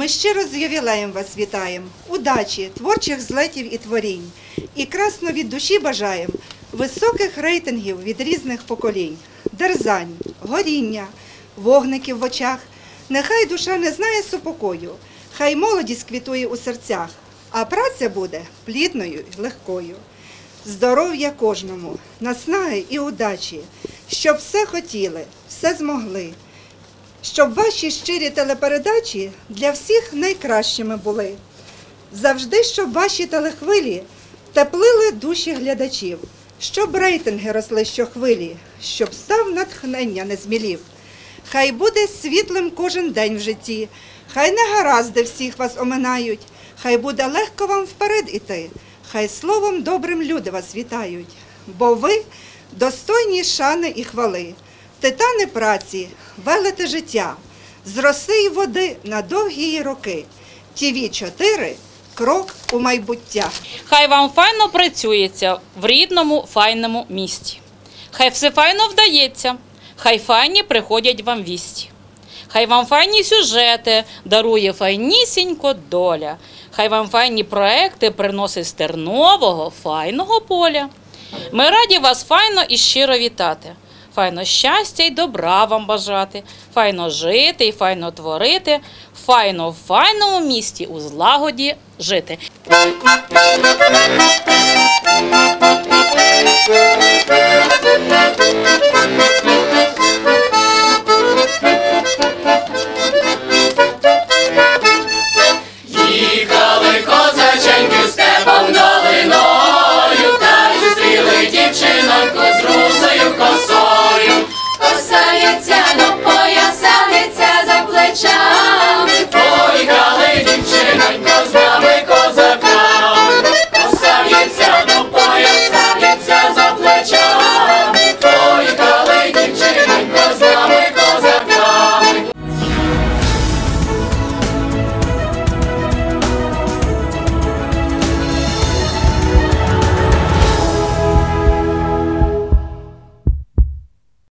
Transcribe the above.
Ми щиро з ювілеєм вас вітаємо, удачі, творчих злетів і творінь. І красно від душі бажаємо високих рейтингів від різних поколінь. Дерзань, горіння, вогників в очах. Нехай душа не знає супокою, хай молодість квітує у серцях, а праця буде плідною й легкою. Здоров'я кожному, наснаги і удачі, щоб все хотіли, все змогли. Щоб ваші щирі телепередачі для всіх найкращими були. Завжди, щоб ваші телехвилі теплили душі глядачів, щоб рейтинги росли щохвилі, щоб став натхнення не змілів. Хай буде світлим кожен день в житті, хай негаразди всіх вас оминають, хай буде легко вам вперед іти, хай словом добрим люди вас вітають. Бо ви достойні шани і хвали, титани праці, велите життя, з роси й води на довгі роки. ТІВІ-4 – крок у майбуття. Хай вам файно працюється в рідному файному місті. Хай все файно вдається, хай файні приходять вам вісті. Хай вам файні сюжети дарує файнісінько доля. Хай вам файні проекти приносить з тернового файного поля. Ми раді вас файно і щиро вітати. Файно щастя й добра вам бажати, файно жити і файно творити, файно в файному місті у злагоді жити.